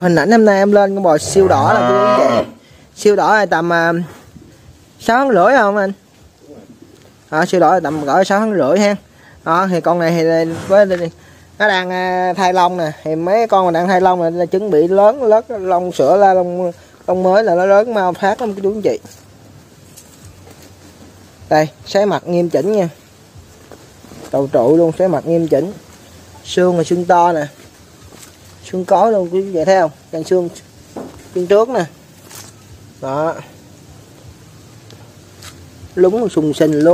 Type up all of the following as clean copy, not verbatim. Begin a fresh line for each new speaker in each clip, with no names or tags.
Hình ảnh hôm nay em lên con bò siêu đỏ là quý vị. Siêu đỏ là tầm 6,5 tháng không anh? Siêu đỏ là tầm cỡ 6,5 tháng ha. Đó thì con này thì với nó đang thay lông nè, thì mấy con mà đang thay lông là chuẩn bị lớn lông sữa la lông mới là nó lớn mau phát lắm chú anh chị. Đây, sấy mặt nghiêm chỉnh nha. Đầu trụ luôn, sấy mặt nghiêm chỉnh. Xương là xương to nè. Xương có luôn quý vị thấy không? Càng xương trước nè. Đó. Lúng sùng sình luôn.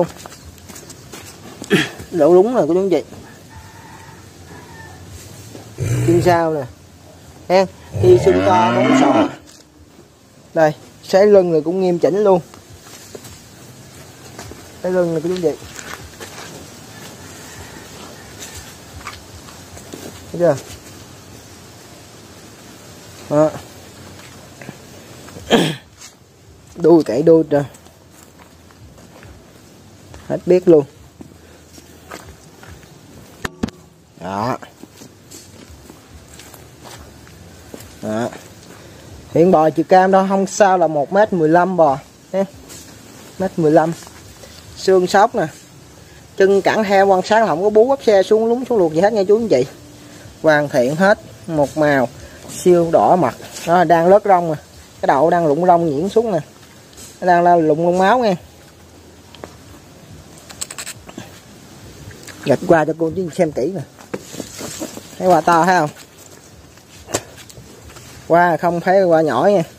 Đổ lúng rồi quý chú anh chị. Chân sau nè. Ha, khi xương to móng sò. Đây, sấy lưng rồi cũng nghiêm chỉnh luôn. Sấy lưng này quý chú anh chị. Thấy chưa? Đó. Đuôi cậy đuôi rồi. Hết biết luôn. Đó. Đó. Hiện bò chiều cam đâu không sao là 1m15 bò. 1m15. Xương sóc nè. Chân cẳng heo quan sát là không có bú bắp xe xuống lúng xuống luộc gì hết nha chú anh chị. Hoàn thiện hết, một màu siêu đỏ mặt. Đó, đang lớt rong nè. Cái đầu đang lụng rong nhiễm xuống nè. Nó đang là lụng lông máu nha. Gạch qua cho cô chú xem kỹ nè. Thấy qua to thấy không? Qua không thấy qua nhỏ nha.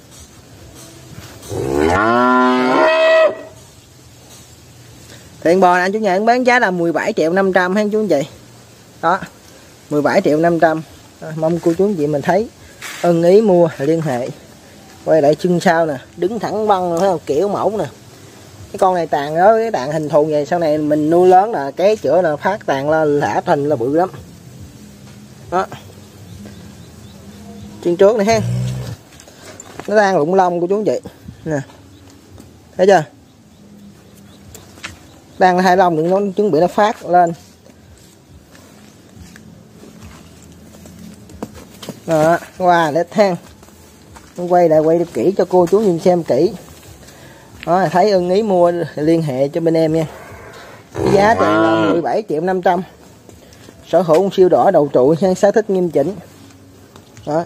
Hiện bò này anh chủ nhà bán giá là 17.500.000 ha chú anh chị. Đó. 17.500.000. Mong cô chú anh chị mình thấy ưng ý mua liên hệ. Quay lại chân sau nè, đứng thẳng băng thấy không? Kiểu mẫu nè. Cái con này tàn đó, cái tàn hình thù vậy sau này mình nuôi lớn là cái chữa là phát tàn là lã thành là bự lắm. Đó. Chân trước này ha. Nó đang lụng lông của chú anh chị. Nè. Thấy chưa? Đang hai lông thì nó chuẩn bị nó phát lên. Đó, qua để thang. Quay lại quay kỹ cho cô chú nhìn xem kỹ. Đó, thấy ưng ý mua liên hệ cho bên em nha. Giá tiền là 17.500.000. Sở hữu siêu đỏ đầu trụ nha, xác thích nghiêm chỉnh. Đó.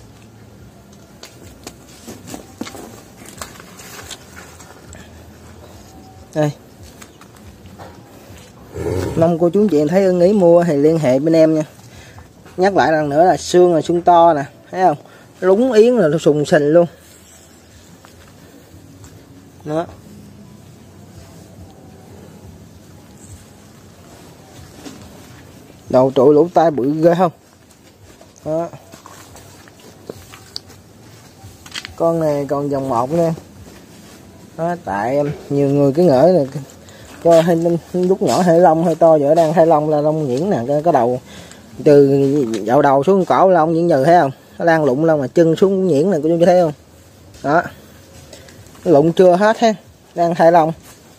Đây. Mong cô chú chị thấy ưng ý mua thì liên hệ bên em nha. Nhắc lại lần nữa là xương to nè, thấy không? Lúng yến là sùng sình luôn. Đó. Đầu trụ lỗ tai bự ghê không? Đó. Con này còn dòng 1 nha. Đó, tại nhiều người cứ ngỡ là cho lúc nhỏ hơi lông hơi to, giờ đang hai lông là lông nhuyễn nè, cái đầu từ dạo đầu xuống cổ lông nhuyễn nhừ thấy không? Nó đang lụng lông mà chân xuống nhuyễn này, cô chú thấy không? Đó. Lụng chưa hết ha, đang hai lông.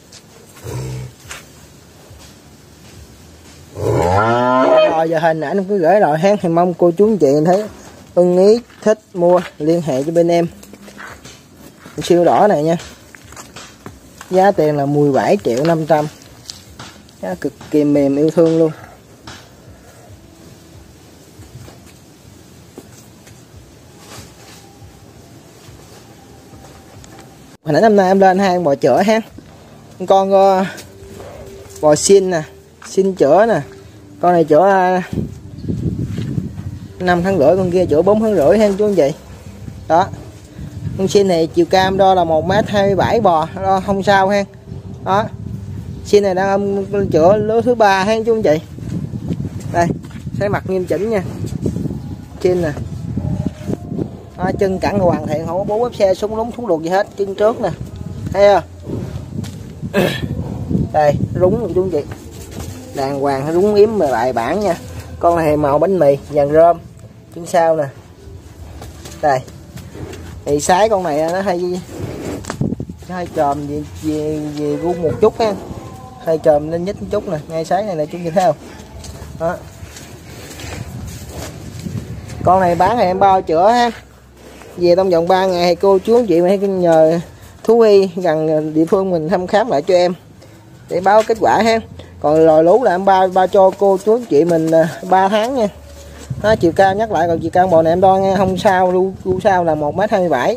Rồi giờ hình ảnh cứ gửi rồi ha, thì mong cô chú anh chị thấy ưng ý thích mua liên hệ cho bên em. Siêu đỏ này nha. Giá tiền là 17.500.000. Giá cực kỳ mềm yêu thương luôn. Hồi nãy năm nay em lên hai con bò chữa ha. Con bò xin nè, xin chữa nè. Con này chữa 5,5 tháng, con kia chữa 4,5 tháng ha chú anh chị. Đó. Con xin này chiều cam đo là 1m27 bò, đo không sao ha. Đó. Xin này đang chữa lứa thứ 3 ha chú anh chị. Đây, sấy mặt nghiêm chỉnh nha. Xin nè. Đó, chân cẳng hoàn thiện, không có bố bắp xe súng lúng xuống luộc gì hết, chân trước nè. Thấy không? Đây, rúng rồi chú anh chị. Đàng hoàng rúng yếm bài bản nha. Con này màu bánh mì, vàng rơm. Chân sau nè. Đây. Thì sái con này nó hay chòm về gu một chút ha. Hơi chòm lên nhích một chút nè, ngay sái này là chú chị thấy không? Đó. Con này bán thì em bao chữa ha. về trong vòng 3 ngày cô chú anh chị hãy nhờ thú y gần địa phương mình thăm khám lại cho em để báo kết quả ha. Còn lòi lú là em ba cho cô chú anh chị mình 3 tháng nha. Đó, chiều cao nhắc lại, còn chiều cao bò này em đo nghe không sao, lu sao là 1m27.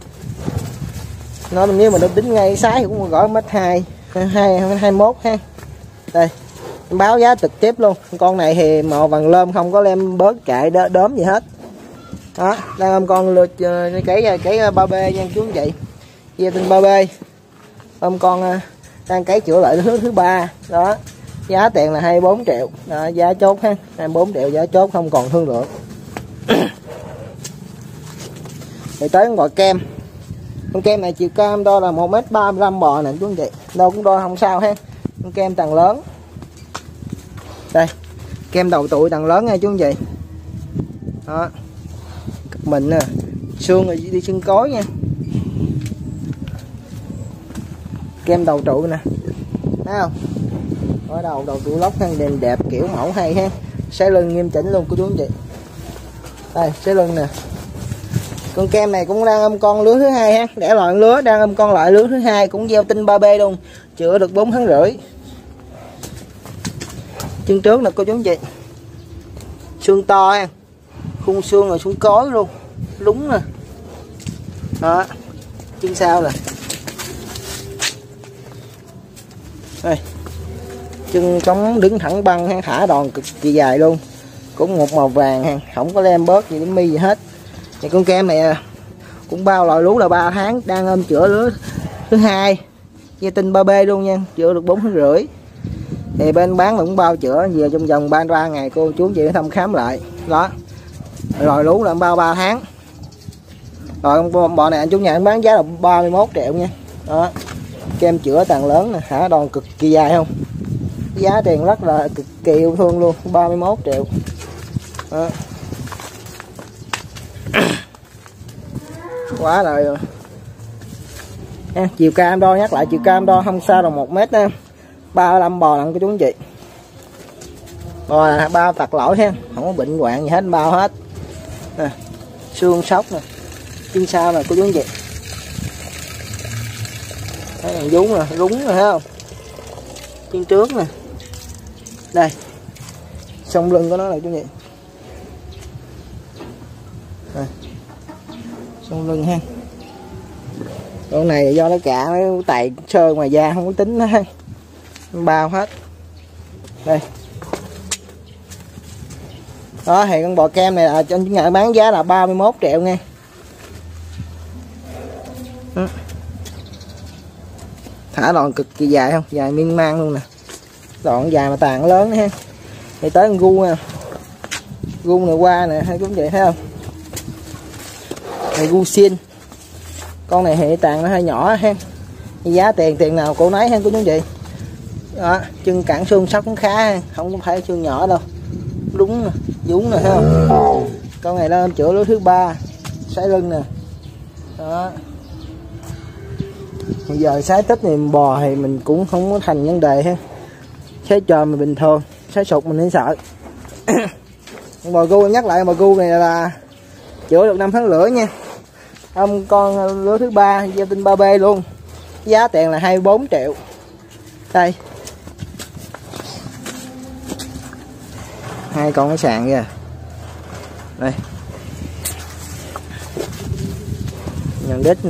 Nó nếu mà nó tính ngay size thì cũng gọi 1m2 21 ha. Đây em báo giá trực tiếp luôn. Con này thì màu vàng lơm, không có lem bớt chạy đốm gì hết. Đó, đang con lượt cái 3B nha chú anh chị. Dê tinh 3B. Con đang cái chữa lại thứ 3. Đó. Giá tiền là 24 triệu. Đó, giá chốt ha. 24 triệu giá chốt, không còn thương lượng. Thì tới con bò kem. Con kem này chiều cao em đo là 1m35 bò nè chú anh chị. Đâu cũng đo không sao ha. Con kem tầng lớn. Đây. Kem đầu tụi tầng lớn nha chú anh chị. Đó. Mình nè, xương rồi đi xương cối nha. Kem đầu trụ nè. Thấy không? Ở đầu trụ lóc đèn đẹp kiểu mẫu hay ha. Xé lưng nghiêm chỉnh luôn cô chú anh chị. Đây, xé lưng nè. Con kem này cũng đang ôm con lứa thứ 2 ha, đẻ loại lứa đang ôm con loại lứa thứ 2, cũng gieo tinh 3B luôn, chữa được 4 tháng rưỡi. Chân trước nè cô chú anh chị. Xương to ha. Khung xương rồi xuống cối luôn. Lúng nè. Đó. Chân sau nè. Đây. Chân trống đứng thẳng băng ha, thả đòn cực kỳ dài luôn. Cũng một màu vàng ha, không có lem bớt gì đến mi gì hết. Thì con kem này cũng bao loại lú là 3 tháng, đang ôm chữa lứa thứ 2. Dây tinh 3B luôn nha, chữa được 4 tháng rưỡi. Thì bên bán cũng bao chữa về trong vòng 3 ngày cô chú chị thăm khám lại. Đó. Rồi lú là bao 3 tháng. Rồi con bò này anh chú nhà anh bán giá là 31 triệu nha. Đó. Kem chữa tàn lớn nè, thả đòn cực kỳ dài không. Giá tiền rất là cực kỳ yêu thương luôn, 31 triệu. Đó. Quá rồi. Chiều cao em đo, nhắc lại chiều cao em đo không sao là 1m 35 bò nặng của chú anh chị. Bò là bao tặc lỗi ha, không có bệnh hoạn gì hết, bao hết. Nè, xương sóc nè, chân sau nè cô chú anh chị. Thấy thằng vú nè, rúng nè, thấy không? Chân trước nè. Đây. Sông lưng của nó là chú anh chị. Đây. Sông lưng ha. Con này do nó cả mấy tài sơn ngoài da không có tính nó ha. Bao hết. Đây. Đó thì con bò kem này là trên nhà bán giá là 31 triệu nha. Thả đòn cực kỳ dài không? Dài miên man luôn nè. Đoạn dài mà tàn lớn ha. Thì tới con gu nha. Gu này qua nè, hay cũng vậy thấy không? Này gu xin. Con này hệ tàn nó hơi nhỏ ha. Giá tiền nào cô nấy ha cô chú anh chị. Đó, chân cẳng xương sóc cũng khá ha, không phải xương nhỏ đâu. Đúng nè, dũng nè thấy không? Con này lên chữa lứa thứ 3, sái lưng nè. Đó. Bây giờ sái tích thì bò thì mình cũng không có thành vấn đề ha. Sái tròn mình bình thường, sái sụt mình không sợ. Bò gu nhắc lại, bò gu này là chữa được 5 tháng rưỡi nha. Con lứa thứ 3 gieo tinh 3B luôn. Giá tiền là 24 triệu. Đây. Hai con cái sàn kìa. Đây. Nhận đít nè.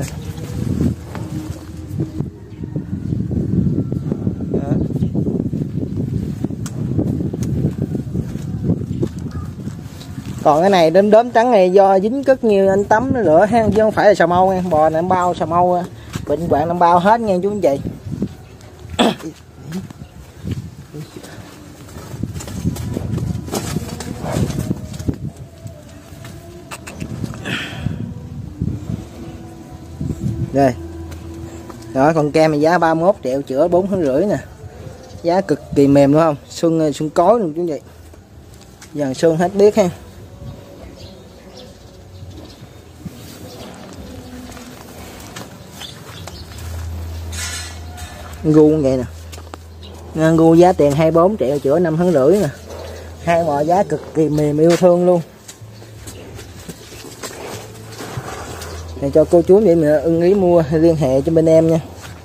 Còn cái này đốm trắng này do dính rất nhiều anh tắm nó lửa ha, chứ không phải là sào mâu nha. Bò này em bao sào mâu bệnh hoạn em bao hết nha chú anh chị. Đây. Đó, con kem này giá 31 triệu chữa 4 tháng rưỡi nè. Giá cực kỳ mềm đúng không? Xương cối luôn chú anh chị. Dàn xương hết biết ha. Gu vậy nè. Gu giá tiền 24 triệu chữa 5 tháng rưỡi nè. Hai bò giá cực kỳ mềm yêu thương luôn. Để cho cô chú vậy mà ưng ý mua liên hệ cho bên em nha.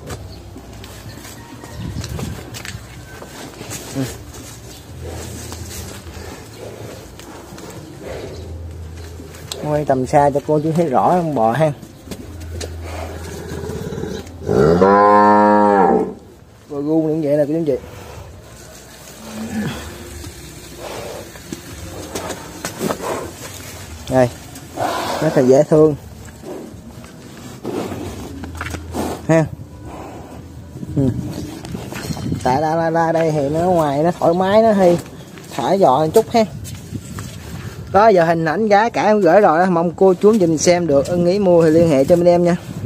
Quay tầm xa cho cô chú thấy rõ con bò ha. Bò gu cũng vậy nè cô chú chị. Đây, rất là dễ thương ha. Tại ra đây thì nó ngoài nó thoải mái, nó hay thả dọ một chút ha. Đó, giờ hình ảnh giá cả em gửi rồi, mong cô chú dùm xem được ưng ý mua thì liên hệ cho bên em nha.